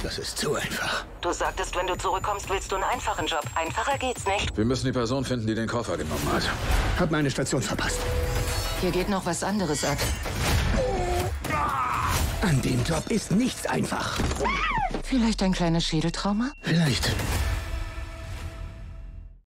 Das ist zu einfach. Du sagtest, wenn du zurückkommst, willst du einen einfachen Job. Einfacher geht's nicht. Wir müssen die Person finden, die den Koffer genommen hat. Hab meine Station verpasst. Hier geht noch was anderes ab. An dem Job ist nichts einfach. Vielleicht ein kleines Schädeltrauma? Vielleicht.